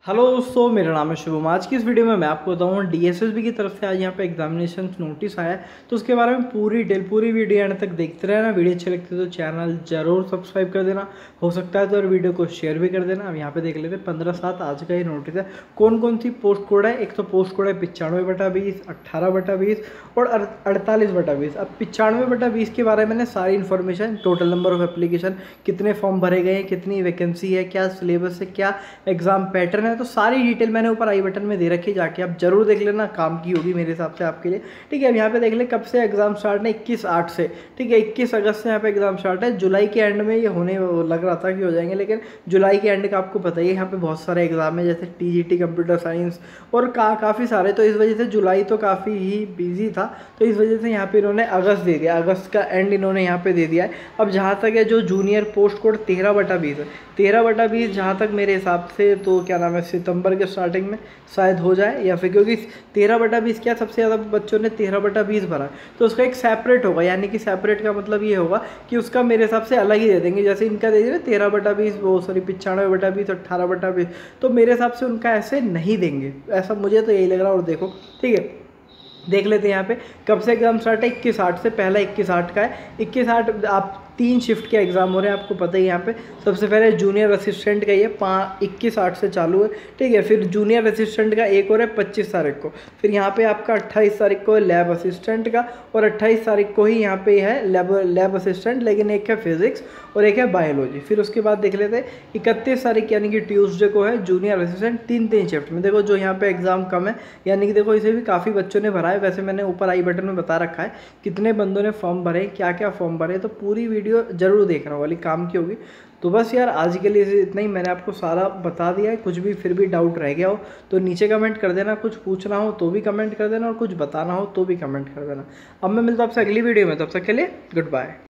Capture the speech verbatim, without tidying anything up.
Hello दोस्तों, मेरा नाम है शुभम। आज की इस वीडियो में मैं आपको बताऊँ डीएसएसबी की तरफ से आज यहाँ पे एग्जामिनेशन नोटिस आया है, तो उसके बारे में पूरी डिटेल पूरी वीडियो एंड तक देखते रहना। वीडियो अच्छी लगती है तो चैनल जरूर सब्सक्राइब कर देना, हो सकता है तो और वीडियो को शेयर भी कर देना। अब यहाँ पे देख लेते हैं पंद्रह सात आज का ये नोटिस है। कौन कौन सी पोस्ट कोड है? एक तो पोस्ट कोड है पिचानवे बटा बीस, अट्ठारह बटा बीस और अड़तालीस बटा बीस। अब पिचानवे बटा बीस के बारे में मैंने सारी information, total number of application, कितने फॉर्म भरे गए हैं, कितनी वैकेंसी है, क्या सिलेबस है, क्या एग्जाम पैटर्न है, तो सारी डिटेल मैंने ऊपर आई बटन में दे रखी, जाके आप जरूर देख लेना, काम की होगी मेरे हिसाब से आपके लिए। ठीक है, अब यहाँ पे देख ले कब से एग्जाम स्टार्ट है, इक्कीस आठ से। ठीक है, इक्कीस अगस्त से यहाँ पे एग्जाम स्टार्ट है। जुलाई के एंड में ये होने लग रहा था कि हो जाएंगे, लेकिन जुलाई के एंड का आपको पता ही है यहाँ पे बहुत सारे एग्जाम है, जैसे टीजीटी कंप्यूटर साइंस और का काफ़ी सारे, तो इस वजह से जुलाई तो काफ़ी ही बिजी था, तो इस वजह से यहाँ पे इन्होंने अगस्त दे दिया, अगस्त का एंड इन्होंने यहाँ पे दे दिया है। अब जहाँ तक है जो जूनियर पोस्ट कोड तेरह बटा बीस है, तेरह बटा बीस जहाँ तक मेरे हिसाब से तो क्या नाम है सितंबर के स्टार्टिंग में शायद हो जाए, या फिर क्योंकि तेरह बटा बीस क्या सबसे ज़्यादा बच्चों ने तेरह बटा बीस भरा, तो उसका एक सेपरेट होगा, यानी कि सेपरेट का मतलब ये होगा कि उसका मेरे हिसाब से अलग ही दे देंगे। जैसे इनका दे दिए तेरह बटा बीस, वो सॉरी पिचानवे बटा बीस, अट्ठारह बटा बीस, तो मेरे हिसाब से उनका ऐसे नहीं देंगे, ऐसा मुझे तो यही लग रहा है। और देखो ठीक है, देख लेते हैं यहाँ पे कब से एग्जाम स्टार्ट है। इक्कीस आठ से, पहला इक्कीस आठ का है। इक्कीस आठ आप तीन शिफ्ट के एग्जाम हो रहे हैं, आपको पता ही। यहाँ पे सबसे पहले जूनियर असिस्टेंट का ये पाँच इक्कीस आठ से चालू है। ठीक है, फिर जूनियर असिस्टेंट का एक और है पच्चीस तारीख को। फिर यहाँ पे आपका अट्ठाईस तारीख को है लैब असिस्टेंट का, और अट्ठाईस तारीख को ही यहाँ पे है लैब लैब असिस्टेंट, लेकिन एक है फिजिक्स और एक है बायोलॉजी। फिर उसके बाद देख लेते हैं इकतीस तारीख यानी कि ट्यूसडे को है जूनियर असिस्टेंट, तीन तीन शिफ्ट में। देखो जो यहाँ पे एग्जाम कम है, यानी कि देखो इसे भी काफ़ी बच्चों ने भरा है। वैसे मैंने ऊपर आई बटन में बता रखा है कितने बंदों ने फॉर्म भरे, क्या क्या फॉर्म भरे, तो पूरी वीडियो जरूर देखना वाली काम की होगी। तो बस यार आज के लिए इतना ही, मैंने आपको सारा बता दिया है। कुछ भी फिर भी डाउट रह गया हो तो नीचे कमेंट कर देना, कुछ पूछना हो तो भी कमेंट कर देना, और कुछ बताना हो तो भी कमेंट कर देना। अब मैं मिलता हूँ आपसे अगली वीडियो में, तब तक के लिए गुड बाय।